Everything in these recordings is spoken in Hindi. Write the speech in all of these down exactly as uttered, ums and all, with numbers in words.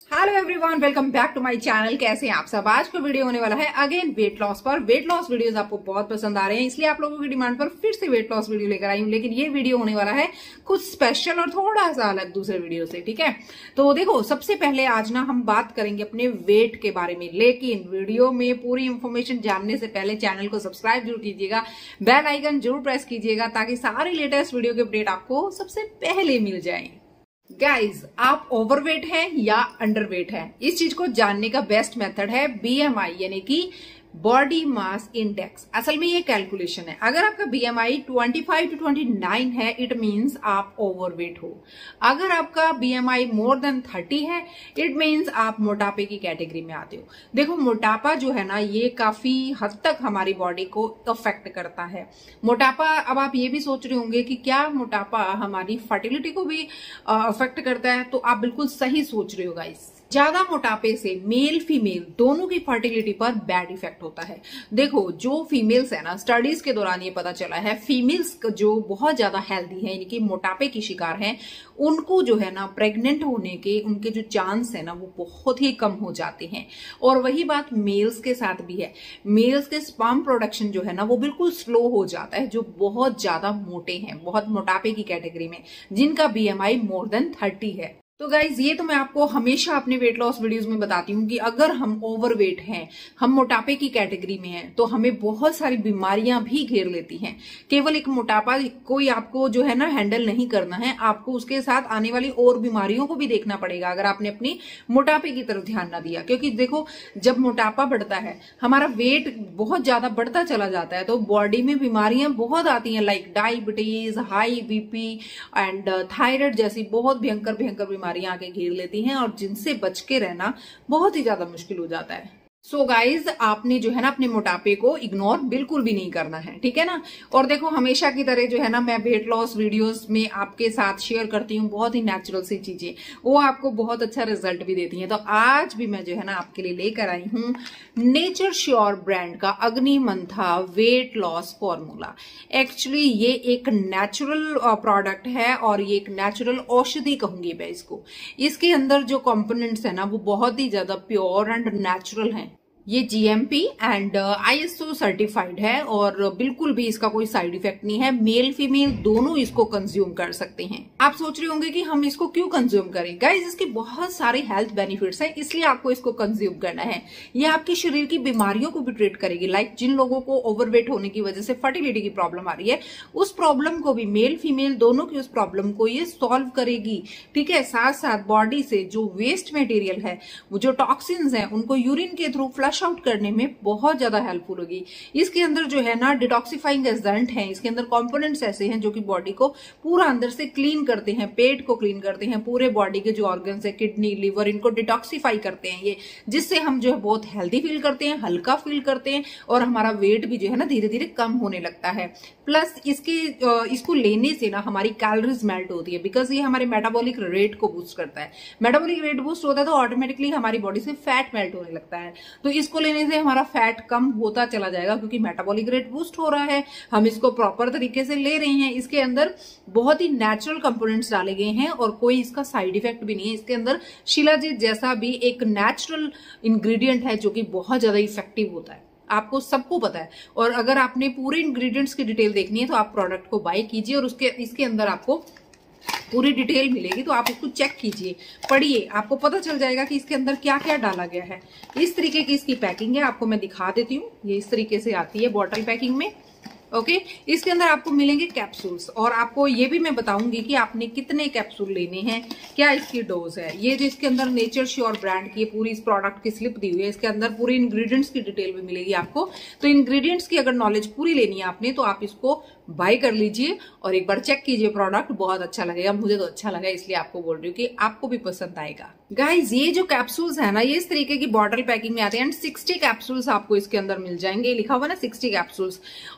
Hello everyone, welcome back to my channel. कैसे हैं आप सब। आज का वीडियो होने वाला है अगेन वेट लॉस पर। वेट लॉस वीडियोस आपको बहुत पसंद आ रहे हैं, इसलिए आप लोगों की डिमांड पर फिर से वेट लॉस वीडियो लेकर आई हूं। लेकिन ये वीडियो होने वाला है कुछ स्पेशल और थोड़ा सा अलग दूसरे वीडियो से। ठीक है, तो देखो, सबसे पहले आज ना हम बात करेंगे अपने वेट के बारे में। लेकिन वीडियो में पूरी इंफॉर्मेशन जानने से पहले चैनल को सब्सक्राइब जरूर कीजिएगा, बेल आइकन जरूर प्रेस कीजिएगा, ताकि सारी लेटेस्ट वीडियो के अपडेट आपको सबसे पहले मिल जाए। गाइज, आप ओवरवेट हैं या अंडरवेट हैं, इस चीज को जानने का बेस्ट मेथड है बीएमआई, यानी कि बॉडी मास इंडेक्स। असल में ये कैलकुलेशन है। अगर आपका बीएमआई पच्चीस टू उनतीस है, इट मींस आप ओवरवेट हो। अगर आपका बीएमआई मोर देन तीस है, इट मींस आप मोटापे की कैटेगरी में आते हो। देखो, मोटापा जो है ना, ये काफी हद तक हमारी बॉडी को अफेक्ट करता है। मोटापा, अब आप ये भी सोच रहे होंगे कि क्या मोटापा हमारी फर्टिलिटी को भी अफेक्ट करता है, तो आप बिल्कुल सही सोच रहे हो गाइस। ज्यादा मोटापे से मेल फीमेल दोनों की फर्टिलिटी पर बैड इफेक्ट होता है। देखो, जो फीमेल्स है ना, स्टडीज के दौरान ये पता चला है, फीमेल्स जो बहुत ज्यादा हेल्दी है, यानी कि मोटापे की शिकार हैं, उनको जो है ना प्रेग्नेंट होने के उनके जो चांस है ना, वो बहुत ही कम हो जाते हैं। और वही बात मेल्स के साथ भी है। मेल्स के स्पर्म प्रोडक्शन जो है ना, वो बिल्कुल स्लो हो जाता है, जो बहुत ज्यादा मोटे हैं, बहुत मोटापे की कैटेगरी में, जिनका बीएमआई मोर देन तीस है। तो गाइज, ये तो मैं आपको हमेशा अपने वेट लॉस वीडियोस में बताती हूँ कि अगर हम ओवरवेट हैं, हम मोटापे की कैटेगरी में हैं, तो हमें बहुत सारी बीमारियां भी घेर लेती हैं। केवल एक मोटापा कोई आपको जो है ना हैंडल नहीं करना है, आपको उसके साथ आने वाली और बीमारियों को भी देखना पड़ेगा, अगर आपने अपनी मोटापे की तरफ ध्यान ना दिया। क्योंकि देखो, जब मोटापा बढ़ता है, हमारा वेट बहुत ज्यादा बढ़ता चला जाता है, तो बॉडी में बीमारियां बहुत आती हैं, like diabetes, high BP and thyroid जैसी बहुत भयंकर भयंकर बीमारियां आके घेर लेती हैं, और जिनसे बच के रहना बहुत ही ज्यादा मुश्किल हो जाता है। सो so गाइज, आपने जो है ना अपने मोटापे को इग्नोर बिल्कुल भी नहीं करना है, ठीक है ना। और देखो, हमेशा की तरह जो है ना, मैं वेट लॉस वीडियोस में आपके साथ शेयर करती हूँ बहुत ही नेचुरल सी चीजें, वो आपको बहुत अच्छा रिजल्ट भी देती हैं। तो आज भी मैं जो है ना आपके लिए लेकर आई हूँ नेचर श्योर ब्रांड का Agni Mantha weight loss formula. Actually ये एक नेचुरल प्रोडक्ट है, और ये एक नेचुरल औषधि कहूंगी मैं इसको। इसके अंदर जो कंपोनेंट्स है ना, वो बहुत ही ज्यादा प्योर एंड नेचुरल हैं। ये जीएमपी एंड आईएसओ सर्टिफाइड है, और बिल्कुल भी इसका कोई साइड इफेक्ट नहीं है। मेल फीमेल दोनों इसको कंज्यूम कर सकते हैं। आप सोच रहे होंगे कि हम इसको क्यों कंज्यूम करें। गाइस, इसके बहुत सारे हेल्थ बेनिफिट्स हैं, इसलिए आपको इसको कंज्यूम करना है। ये आपके शरीर की बीमारियों को भी ट्रीट करेगी। लाइक जिन लोगों को ओवरवेट होने की वजह से फर्टिलिटी की प्रॉब्लम आ रही है, उस प्रॉब्लम को भी, मेल फीमेल दोनों की उस प्रॉब्लम को ये सॉल्व करेगी। ठीक है, साथ साथ बॉडी से जो वेस्ट मटेरियल है, वो जो टॉक्सिन्स हैं, उनको यूरिन के थ्रू फ्लश आउट करने में बहुत ज्यादा हेल्पफुल होगी। इसके अंदर जो है ना डिटॉक्सिफाइंग एजेंट हैं, इसके अंदर कंपोनेंट्स ऐसे हैं जो कि बॉडी को पूरा अंदर से क्लीन करते हैं, पेट को क्लीन करते हैं, पूरे बॉडी के जो ऑर्गन्स है, किडनी, लिवर, इनको डिटॉक्सिफाई करते हैं ये, जिससे हम जो है बहुत हेल्दी फील करते हैं, हल्का फील करते हैं, और हमारा वेट भी जो है ना धीरे धीरे कम होने लगता है। प्लस इसके इसको लेने से ना हमारी कैलोरीज मेल्ट होती है, बिकॉज ये हमारे मेटाबॉलिक रेट को बूस्ट करता है। मेटाबॉलिक रेट बूस्ट होता है तो ऑटोमेटिकली हमारी बॉडी से फैट मेल्ट होने लगता है। तो इसको लेने से हमारा फैट कम होता चला जाएगा, क्योंकि मेटाबॉलिक रेट बूस्ट हो रहा है, हम इसको प्रॉपर तरीके से ले रहे हैं। इसके अंदर बहुत ही नेचुरल कंपोनेंट्स डाले गए हैं, और कोई इसका साइड इफेक्ट भी नहीं है। इसके अंदर शिलाजीत जैसा भी एक नेचुरल इंग्रेडिएंट है, जो कि बहुत ज्यादा इफेक्टिव होता है, आपको सबको पता है। और अगर आपने पूरे इंग्रेडिएंट्स की डिटेल देखनी है, तो आप प्रोडक्ट को बाय कीजिए, और उसके इसके अंदर आपको पूरी डिटेल मिलेगी, तो आप इसको चेक कीजिए, पढ़िए, आपको पता चल जाएगा कि इसके अंदर क्या क्या डाला गया है। इस तरीके की इसकी पैकिंग है, आपको मैं दिखा देती हूँ। ये इस तरीके से आती है बॉटल पैकिंग में। Okay okay? इसके अंदर आपको मिलेंगे कैप्सूल्स, और आपको ये भी मैं बताऊंगी कि आपने कितने कैप्सूल लेने हैं, क्या इसकी डोज है। ये जो इसके अंदर नेचर श्योर ब्रांड की पूरी इस प्रोडक्ट की स्लिप दी हुई है, इसके अंदर पूरे इंग्रेडिएंट्स की डिटेल भी मिलेगी आपको। तो इंग्रेडिएंट्स की अगर नॉलेज पूरी लेनी है आपने, तो आप इसको बाय कर लीजिए और एक बार चेक कीजिए। प्रोडक्ट बहुत अच्छा लगेगा, मुझे तो अच्छा लगा, इसलिए आपको बोल रही हूँ कि आपको भी पसंद आएगा। गाइज, ये जो कैप्सूल्स है ना, ये इस तरीके की बॉटल पैकिंग में आते हैं, एंड सिक्सटी कैप्सूल्स आपको इसके अंदर मिल जाएंगे। लिखा हुआ ना सिक्सटी कैप्सूल्स, और इन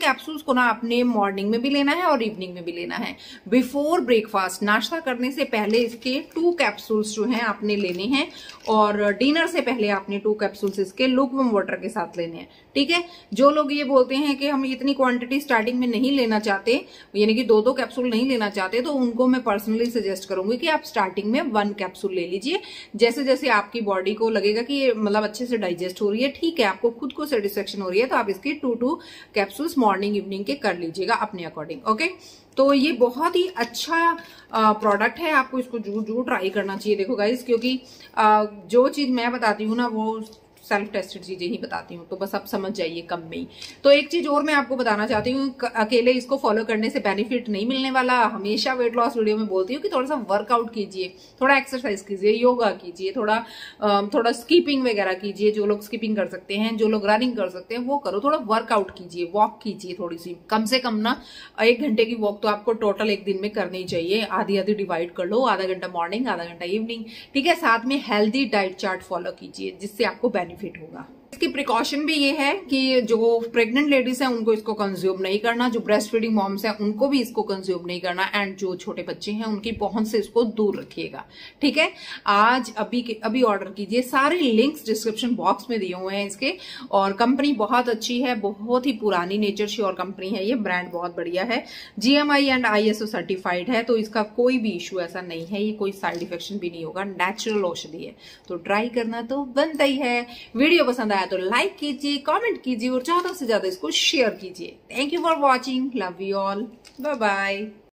कैप्सूल्स को ना आपने मॉर्निंग में भी लेना है और इवनिंग में भी लेना है। बिफोर ब्रेकफास्ट, नाश्ता करने से पहले इसके टू कैप्सूल्स जो हैं आपने लेने हैं, और डिनर से पहले आपने टू कैप्सूल्स इसके लुकवार्म वाटर के साथ लेने हैं। ठीक है, जो लोग ये बोलते हैं कि हम इतनी क्वांटिटी स्टार्टिंग में नहीं लेना चाहते, यानी कि दो दो कैप्सूल नहीं लेना चाहते, तो उनको मैं पर्सनली सजेस्ट करूंगी कि आप स्टार्टिंग में वन कैप्सूल ले लीजिए। जैसे जैसे आपकी बॉडी को लगेगा कि ये मतलब अच्छे से डाइजेस्ट हो रही है, ठीक है, आपको खुद को सेटिस्फेक्शन हो रही है, तो आप इसकी two two capsules morning evening के कर लीजिएगा अपने अकॉर्डिंग। ओके, तो ये बहुत ही अच्छा प्रोडक्ट है, आपको इसको जरूर जरूर ट्राई करना चाहिए। देखो गाइस, क्योंकि आ, जो चीज मैं बताती हूँ ना वो सेल्फ टेस्टेड चीजें ही बताती हूँ, तो बस आप समझ जाइए कम में ही। तो एक चीज और मैं आपको बताना चाहती हूँ, अकेले इसको फॉलो करने से बेनिफिट नहीं मिलने वाला। हमेशा वेट लॉस वीडियो में बोलती हूँ कि थोड़ा सा वर्कआउट कीजिए, थोड़ा एक्सरसाइज कीजिए, योगा कीजिए, थोड़ा थोड़ा स्कीपिंग वगैरह कीजिए। जो लोग स्कीपिंग कर सकते हैं, जो लोग रनिंग कर सकते हैं, वो करो। थोड़ा वर्कआउट कीजिए, वॉक कीजिए, थोड़ी सी कम से कम ना एक घंटे की वॉक तो आपको टोटल एक दिन में करनी ही चाहिए। आधी आधी डिवाइड कर लो, आधा घंटा मॉर्निंग, आधा घंटा इवनिंग। ठीक है, साथ में हेल्दी डाइट चार्ट फॉलो कीजिए, जिससे आपको बेनिफिट होगा। इसकी प्रिकॉशन भी ये है कि जो प्रेग्नेंट लेडीज हैं उनको इसको कंज्यूम नहीं करना, जो ब्रेस्ट फीडिंग मॉम्स हैं उनको भी इसको कंज्यूम नहीं करना, एंड जो छोटे बच्चे हैं उनकी पहुंच से इसको दूर रखिएगा। ठीक है, आज अभी अभी ऑर्डर कीजिए। सारे लिंक्स डिस्क्रिप्शन बॉक्स में दिए हुए हैं इसके, और कंपनी बहुत अच्छी है, बहुत ही पुरानी नेचर श्योर कंपनी है, ये ब्रांड बहुत बढ़िया है, जीएमआई एंड आईएसओ सर्टिफाइड है, तो इसका कोई भी इश्यू ऐसा नहीं है, ये कोई साइड इफेक्शन भी नहीं होगा, नेचुरल औषधि है, तो ट्राई करना तो बनता ही है। वीडियो पसंद आया तो लाइक कीजिए, कमेंट कीजिए और ज्यादा से ज्यादा इसको शेयर कीजिए। Thank you for watching, love you all, bye bye.